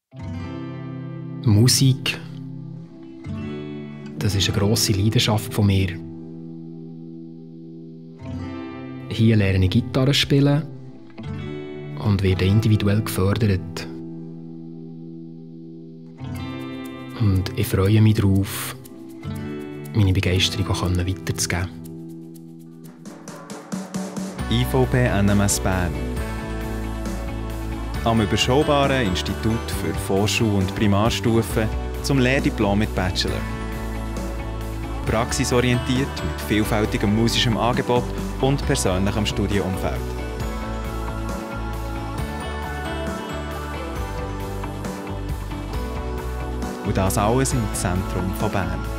Musik, das ist eine grosse Leidenschaft von mir. Hier lerne ich Gitarre spielen und werde individuell gefördert. Und ich freue mich darauf, meine Begeisterung auch weiterzugeben. IVP NMS Bern. Am überschaubaren Institut für Vorschul- und Primarstufe zum Lehrdiplom mit Bachelor. Praxisorientiert mit vielfältigem musischem Angebot und persönlichem Studienumfeld. Und das alles im Zentrum von Bern.